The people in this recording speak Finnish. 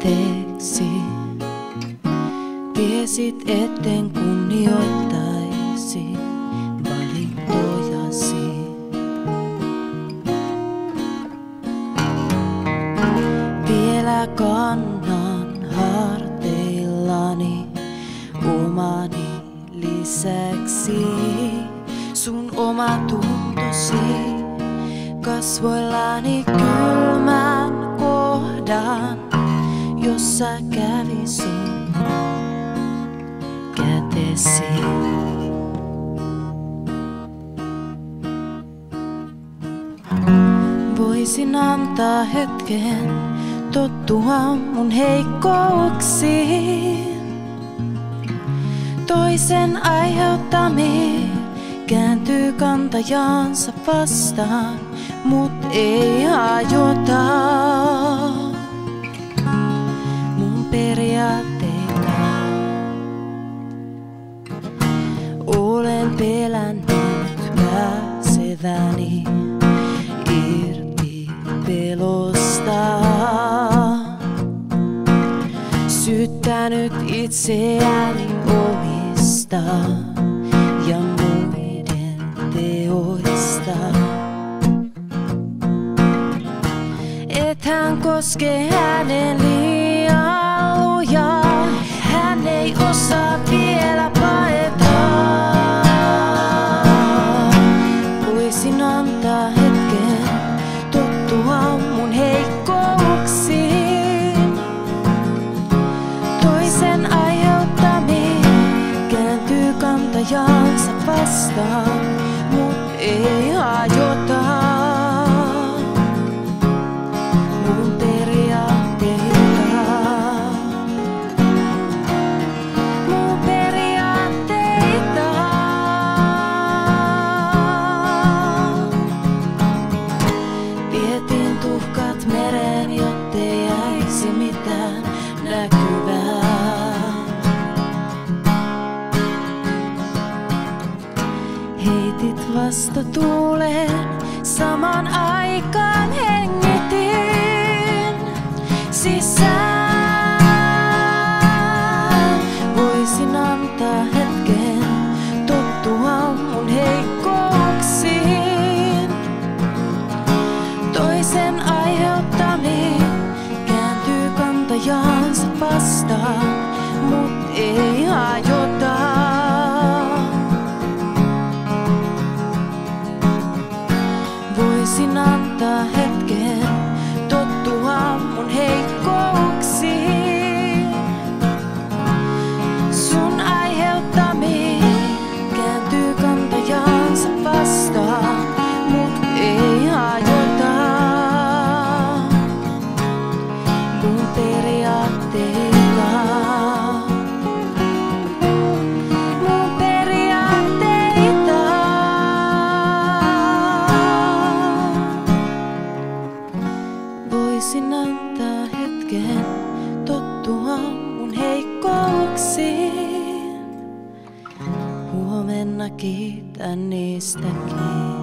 anteeksi. Tiesit, etten kunnioittaisi valintojasi. Vielä kannan harteillani omani lisäksi sun omatuntosi. Kasvoillani kylmän kohdan, jossa kävi sun kätesi. Voisin antaa hetken tottua mun heikkouksiin. Toisen aiheuttamiin kääntyy kantajansa vastaan, mut ei hajota mun periaatteita. Olen pelännyt pääseväni irti pelosta, syyttänyt itseäni omista ja muiden teoista. Et hän koske hänen liian lujaa, hän ei osaa vielä paeta. Voisin antaa hetken tottua mun heikkouksiin. Toisen aiheuttamiin kääntyy kantajansa vastaan, mut ei hajota mun periaatteita. Mun periaatteita. Vietin tuhkat mereen, jottei jäisi mitään näkyvää. Heitit vastatuuleen, saman aikaan hengitin sisään. Voisin antaa hetken tottua mun heikkouksiin. Toisen aiheuttamiin kääntyy kantajansa vastaan, mut ei hajota voisin antaa hetken tottua mun heikkouksiin. Sun aiheuttamiin kääntyy kantajansa vastaan, mut ei hajota mun periaatteita. Mun periaatteita. Voisin antaa hetken tottua mun heikkouksiin. Huomenna kiitän niistäkin.